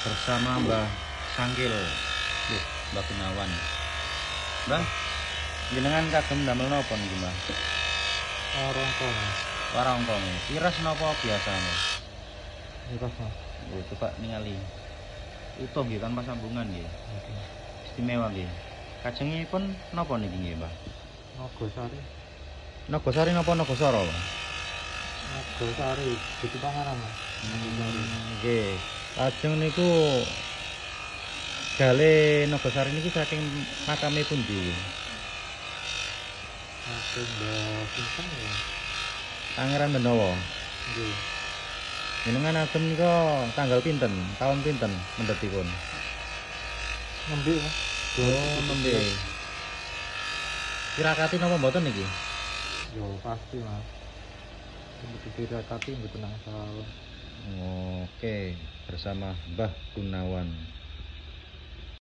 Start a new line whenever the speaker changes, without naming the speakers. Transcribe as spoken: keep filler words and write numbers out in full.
bersama Mbah Sangkil, Duh, Mbah Gunawan. Mbah, jenengan kagem damel napa niki, Mbah?
Warongkong.
Warongkong. Piras napa biasa, Mbah?
Miras, Mas.
Oh, coba ningali. Utuh nggih tanpa sambungan nggih.
Oke.
Istimewa nggih. Kajengipun napa niki nggih, Mbah?
Nogosari.
Nogosari napa Nogosara, Mbah?
Nogosari itu panganan, Mas. Nogosari.
Nggih. Lajeng niku gale Nogosari niki saking makame pundi?
Aku Mbak Sinten ya.
Pangeran Benawa.
Nggih.
Jenengan agem nika tanggal pinten? Tahun pinten mendhetipun?
Nembe, Mas.
Oh, nembe. Tirakati napa mboten niki?
Yo pasti, Mas. Begitu dirakati mboten nang salah.
Oke, bersama Mbah Gunawan.